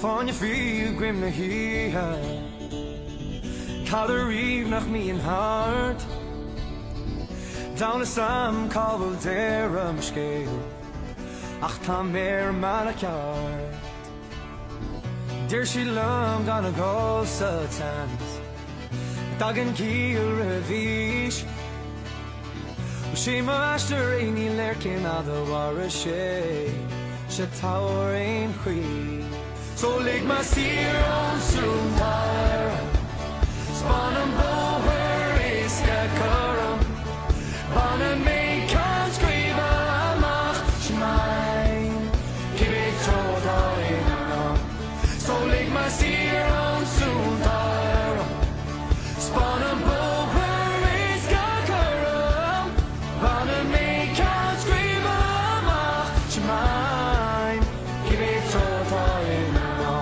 Van je viel grim naar hier. Ik haal de rief nach me in hart. Down the sam kabel der scale. Ach ta meer manakart. Dear she lum gonna go satans. Dagen kiel revish. She master any lerkin other war she tower in queen. So leg my seer on soon tire. Span and bower is karum. Ban and make can scream amach shmine. Give it total in. So leg my seer on soon tire. Span and bower is karum. Ban and make can scream amach shmine. Give it total in.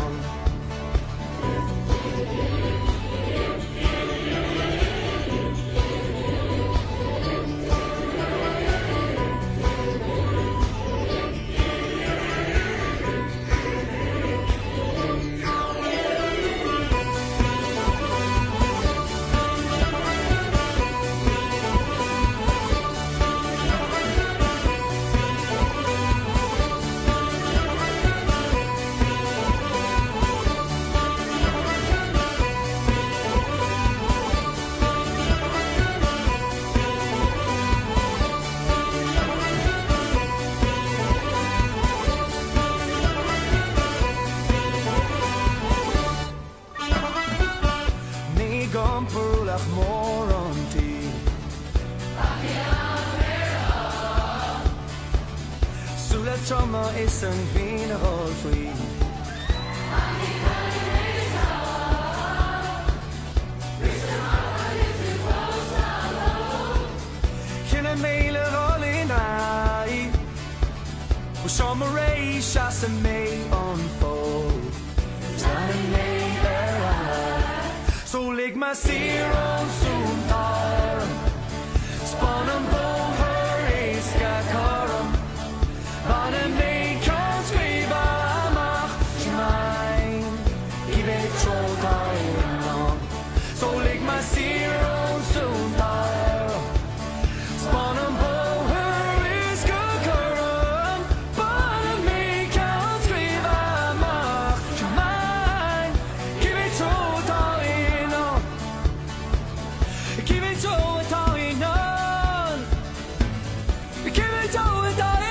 Trauma is een wienerhol free. Geen mele rol in ai. Hoe zomerij chas en mee unfold. Zijn mee eruit. Zo lig maar zeer on soon daar. Spannen boven is gekarum. Van een mee kan schrijven mag je mijn. Give it total in. Zo lig maar zeer on soon daar. Spannen boven is gekarum. Van een mee kan schrijven mag je mijn. Give it total in. Give it total in. Give it total in.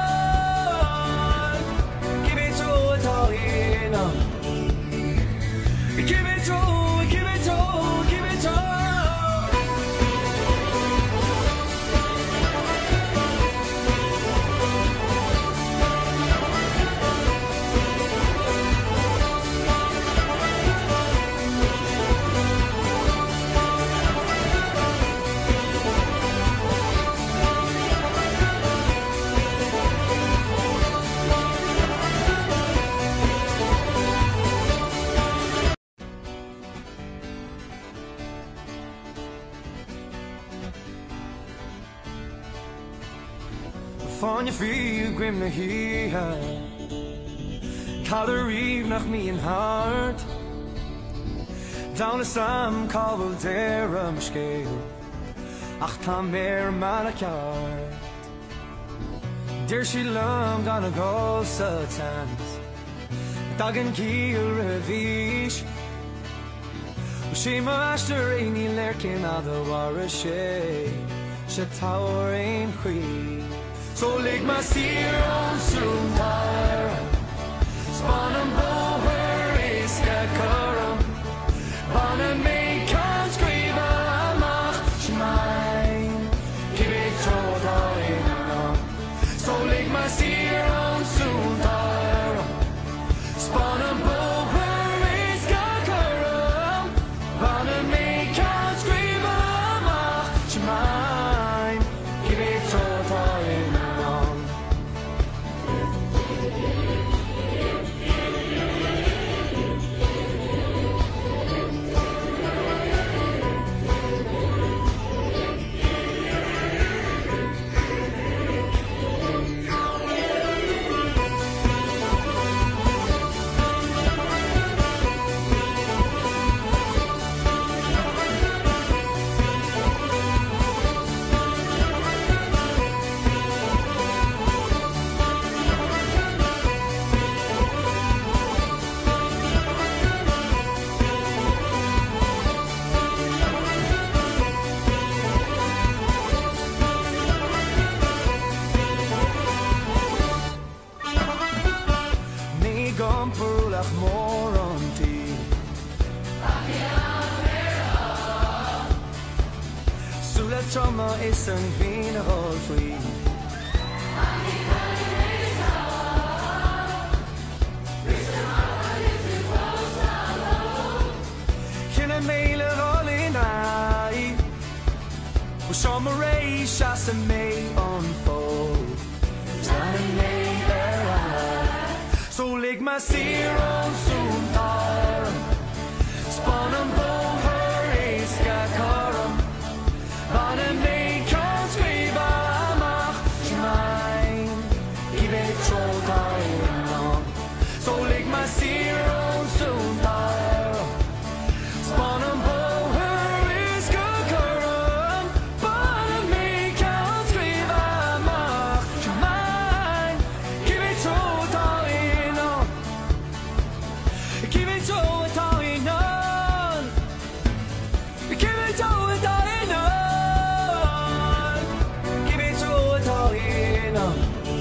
Van je viel grim naar hier. Ik haal de rief nach me in hart. Down the sam kabel der scale. Ach ta meer manakart. Dear she lum gonna go satans. Dagen kiel revish. She master any lerkin other war she tower in queen. So lig my seer on soon tire. Span and bower is gekarum. Van en mee kan schrijven mag je mijn. Give it total in. So lig my seer on soon tire. Span and bower is gekarum. Van en mee kan schrijven mag je mijn. Give it total in. Sula Chama is an green hall free. Can I mail it all in I? Shamrock as a may unfold. So lig my seer on soon tar. Spawn and bow her is karam. Van en may kan skriva mach mine. Give it troll time. So lig my seer on soon tar. Spawn and bow her is karam. Van en may kan skriva mach mine. Give it troll time. Give it troll time. Give it troll time. Give it troll time.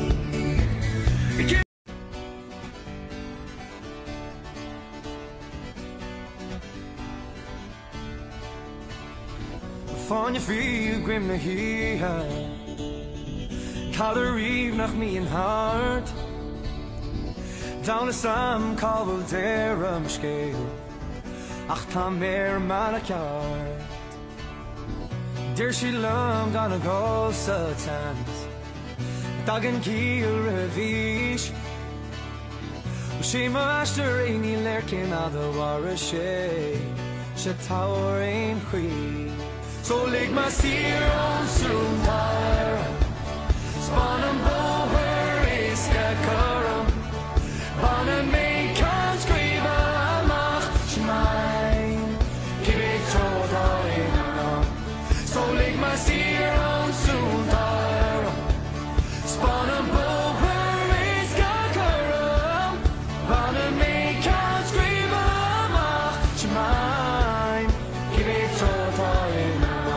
Van je vier grim naar hier. Kalder rief nach me in hart. Down the sam kabel der scale. Ach ta mer malakart. Dear she long gonna go satans. Dagen kiel revish. She master any lerkin other war a shay. She tower in queen. So lig my seer on soon tire. Spawn and bow her is karam. Van en may kan skriva mach mine. Give it troll time. So lig my seer on soon tire. Spawn and bow her is karam. Van en may kan skriva mach mine. Give it troll time.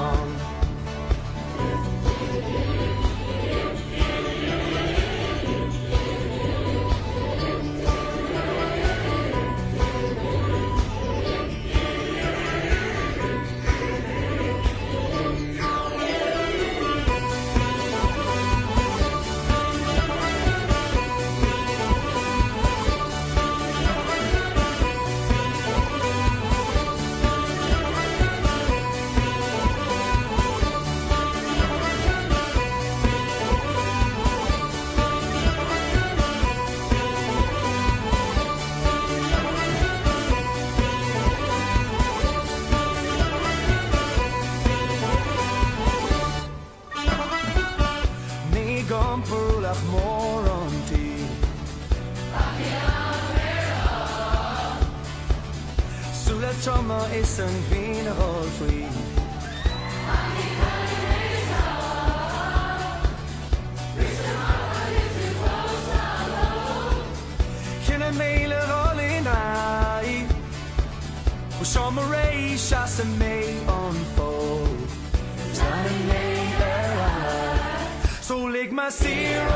Gomperlach more on tea. Sula Chama is an green hall free. Can I mail it all in I? Shamrock as a may unfold. So lig my seer